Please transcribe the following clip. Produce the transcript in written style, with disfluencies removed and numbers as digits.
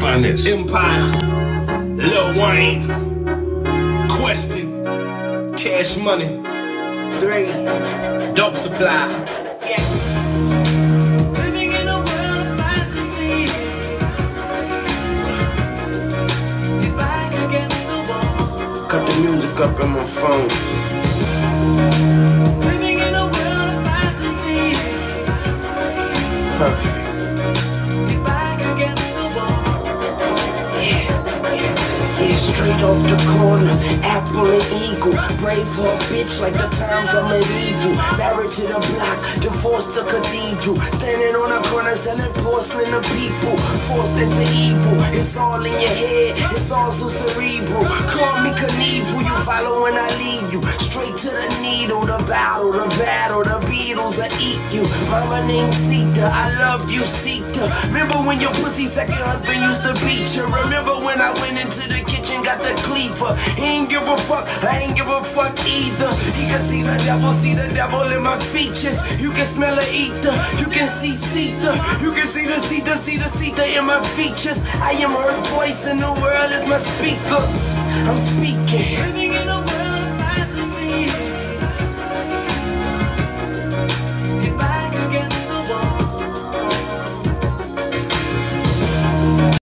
find this? Empire, Lil Wayne, Question, Cash Money, 3, Dope Supply. Yeah. Living in a world of fantasy. If I could get to the wall. Cut the music up on my phone. Living in a world of fantasy. Perfect. Straight off the corner, apple and eagle. Brave for a bitch like the times I'm medieval. Married to the block, divorced the cathedral. Standing on a corner selling porcelain to people. Forced into evil, it's all in your head, it's all so cerebral. Call me Knievel, you follow when I lead you. Straight to the needle, the battle, the Beatles will eat you. Mama named Sita, I love you, Sita. Remember when your pussy second husband used to beat you? Remember when I went into the kitchen, got the cleaver? He ain't give a fuck, I ain't give a fuck either. He can see the devil in my features. You can smell the ether, you can see Sita. You can see the Sita in my features. I am her voice in the world is my speaker. I'm speaking. Living in a